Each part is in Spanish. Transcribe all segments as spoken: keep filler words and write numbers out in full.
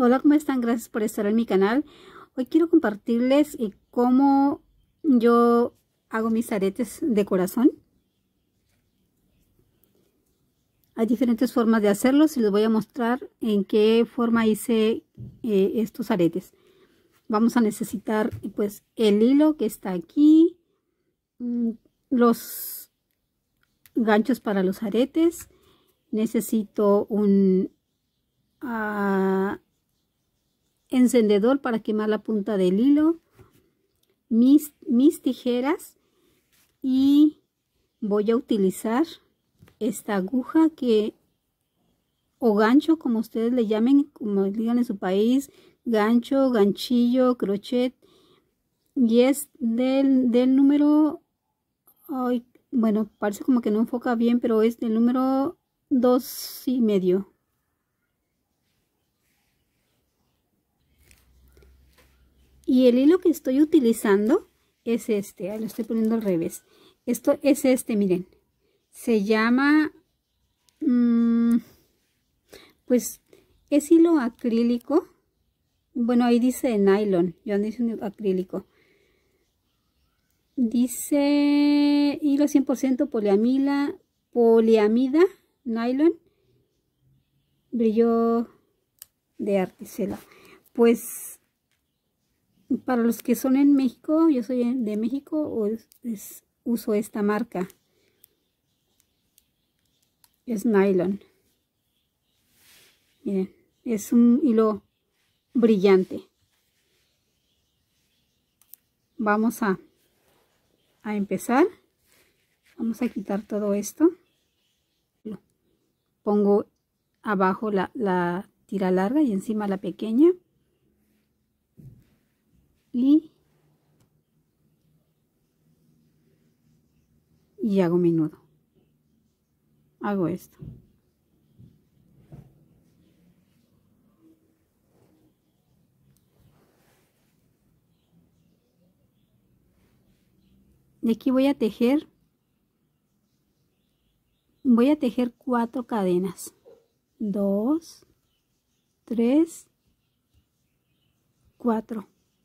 Hola, ¿cómo están? Gracias por estar en mi canal. Hoy quiero compartirles eh, cómo yo hago mis aretes de corazón. Hay diferentes formas de hacerlos y les voy a mostrar en qué forma hice eh, estos aretes. Vamos a necesitar pues el hilo que está aquí, los ganchos para los aretes. Necesito un uh, encendedor para quemar la punta del hilo, mis, mis tijeras, y voy a utilizar esta aguja que o gancho, como ustedes le llamen, como digan en su país, gancho, ganchillo, crochet, y es del, del número, ay, bueno, parece como que no enfoca bien, pero es del número dos y medio. Y el hilo que estoy utilizando es este, lo estoy poniendo al revés. Esto es este, miren. Se llama, mmm, pues es hilo acrílico. Bueno, ahí dice nylon, yo ando diciendo acrílico. Dice hilo cien por ciento poliamida, poliamida, nylon, brillo de Articela. Pues para los que son en México, yo soy de México, o es, es, uso esta marca. Es nylon. Miren, es un hilo brillante. Vamos a, a empezar. Vamos a quitar todo esto. Pongo abajo la, la tira larga y encima la pequeña. Y, y hago mi nudo. Hago esto. Y aquí voy a tejer, voy a tejer cuatro cadenas. Dos, tres, cuatro.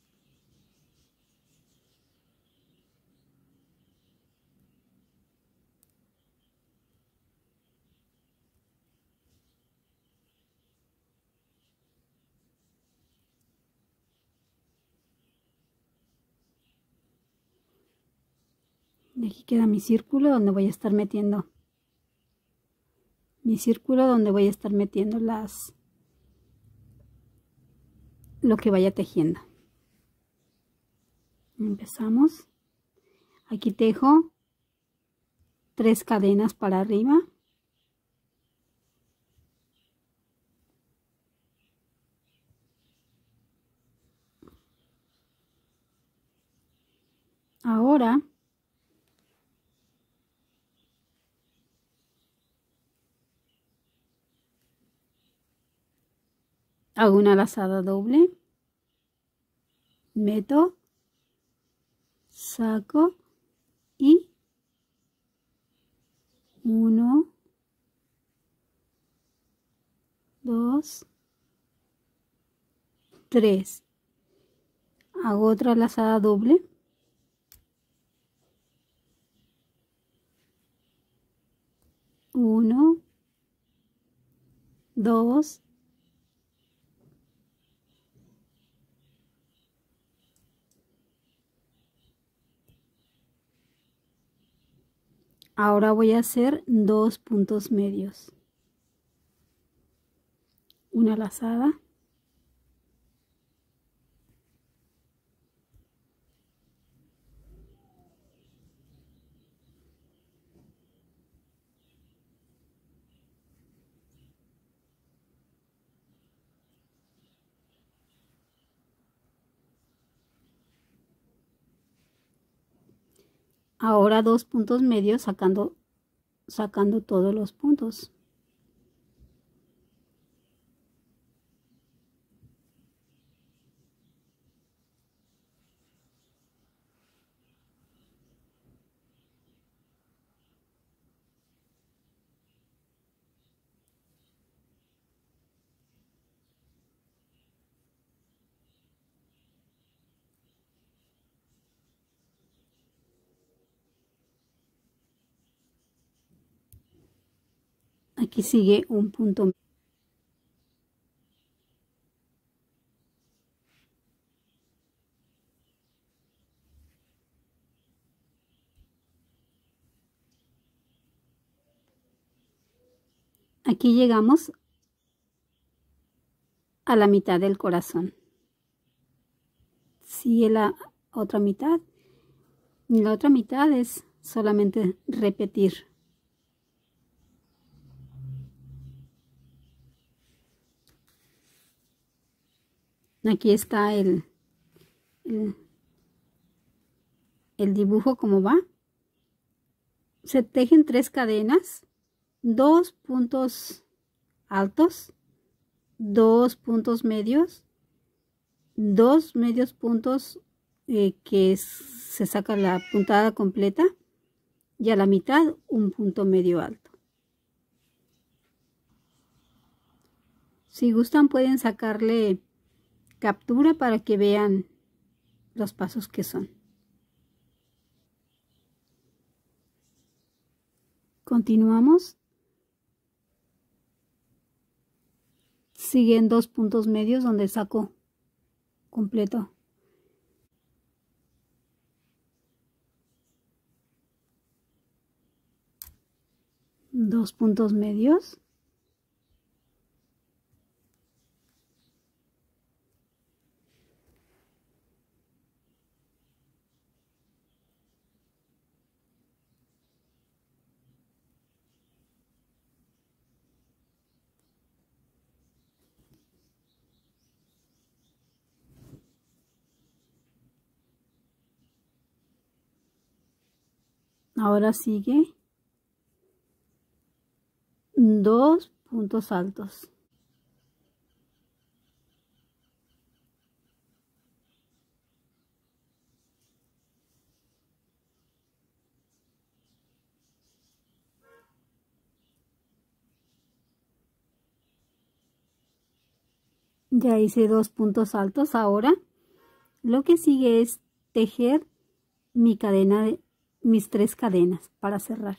Y aquí queda mi círculo donde voy a estar metiendo mi círculo donde voy a estar metiendo las lo que vaya tejiendo. Empezamos. Aquí tejo tres cadenas para arriba. Ahora hago una lazada doble, meto, saco y uno, dos, tres. Hago otra lazada doble, uno, dos, ahora voy a hacer dos puntos medios, una lazada, ahora dos puntos medios sacando sacando todos los puntos. Aquí sigue un punto. Aquí llegamos a la mitad del corazón. Sigue la otra mitad. Y la otra mitad es solamente repetir. Aquí está el, el, el dibujo como va. Se tejen tres cadenas, dos puntos altos, dos puntos medios, dos medios puntos eh, que es, se saca la puntada completa y a la mitad un punto medio alto. Si gustan pueden sacarle captura para que vean los pasos que son. Continuamos. Siguen dos puntos medios donde saco completo. Dos puntos medios. Ahora sigue dos puntos altos. Ya hice dos puntos altos. Ahora lo que sigue es tejer mi cadena de mis tres cadenas para cerrar.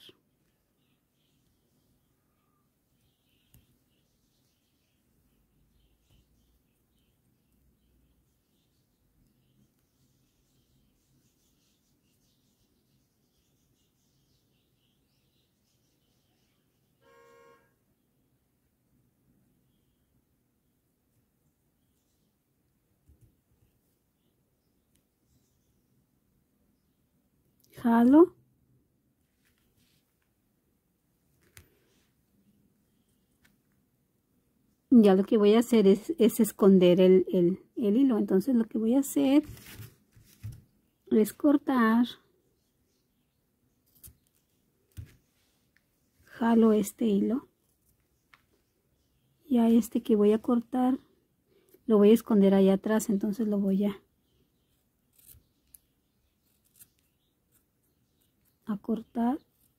Jalo. Ya lo que voy a hacer es, es esconder el, el, el hilo. Entonces lo que voy a hacer es cortar. Jalo este hilo. Y a este que voy a cortar lo voy a esconder allá atrás. Entonces lo voy a, a cortar.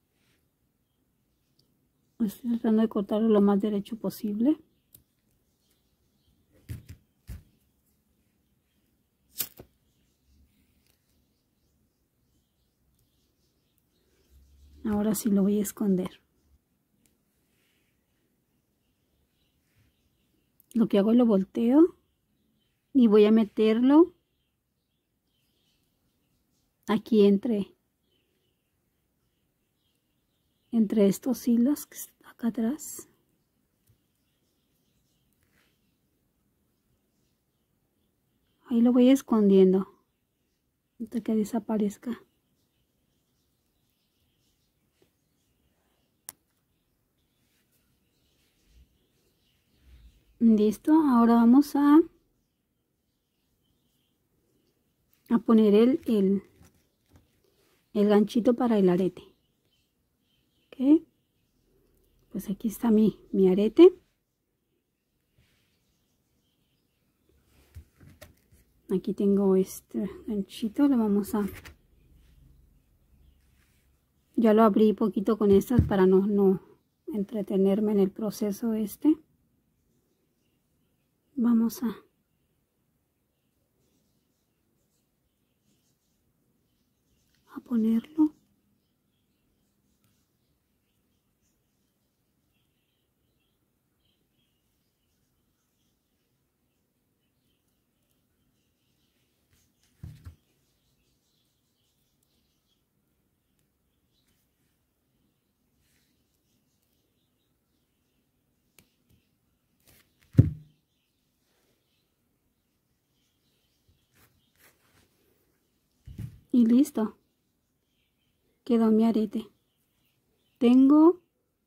Estoy tratando de cortarlo lo más derecho posible. Ahora sí lo voy a esconder. Lo que hago es lo volteo y voy a meterlo aquí entre, entre estos hilos que están acá atrás. Ahí lo voy escondiendo hasta que desaparezca. Listo, ahora vamos a, a poner el, el, el ganchito para el arete. ¿Ok? Pues aquí está mi, mi arete. Aquí tengo este ganchito, lo vamos a... Ya lo abrí poquito con estas para no, no entretenerme en el proceso este. Vamos a... a ponerlo. Y listo. Quedó mi arete. Tengo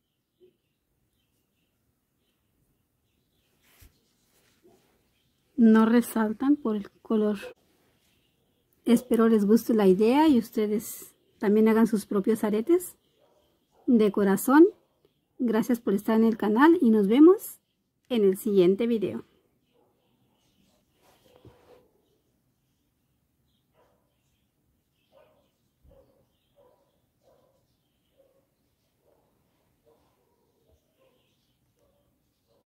no resaltan por el color. Espero les guste la idea y ustedes también hagan sus propios aretes. De corazón, gracias por estar en el canal y nos vemos en el siguiente video.